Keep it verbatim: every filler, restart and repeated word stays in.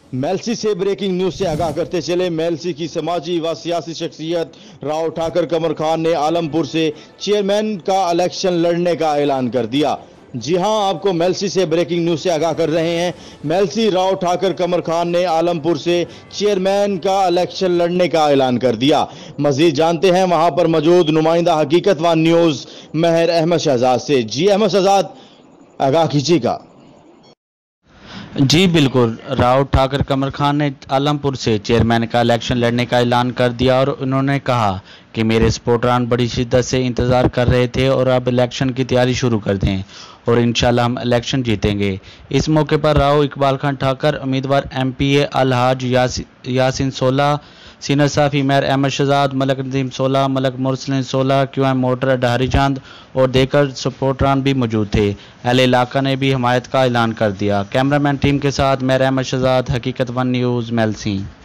मेलसी से breaking news से आगाह करते चले। मेलसी की समाजी व सियासी शख्सियत राव ठाकर कमर खान ने आलमपुर से चेयरमैन का इलेक्शन लड़ने का ऐलान कर दिया। जी हां, आपको मेलसी से ब्रेकिंग न्यूज से आगाह कर रहे हैं। मेलसी राव ठाकर कमर खान ने आलमपुर से चेयरमैन का इलेक्शन लड़ने का ऐलान कर दिया। मजीद जानते हैं वहां पर मौजूद नुमाइंदा हकीकत वन न्यूज महर अहमद शहजाद से। जी अहमद शहजाद, आगाह कीजिएगा। जी बिल्कुल, राव ठाकर कमर खान ने आलमपुर से चेयरमैन का इलेक्शन लड़ने का ऐलान कर दिया और उन्होंने कहा कि मेरे सपोर्टरान बड़ी शिद्दत से इंतज़ार कर रहे थे और अब इलेक्शन की तैयारी शुरू कर दें और इंशाल्लाह हम इलेक्शन जीतेंगे। इस मौके पर राव इकबाल खान ठाकर, उम्मीदवार M P A Alhaj Yasin सोलह, सीनियर साफ़ी महर अहमद शहजाद, मलक नदीम सोलह, मलक मुरसलिन सोलह, क्यू एम मोटर डहारी चांद और देकर सपोर्टरान भी मौजूद थे। अहले इलाका ने भी हमायत का ऐलान कर दिया। कैमरामैन टीम के साथ महर अहमद शहजाद, हकीकत वन न्यूज़, मेलसी।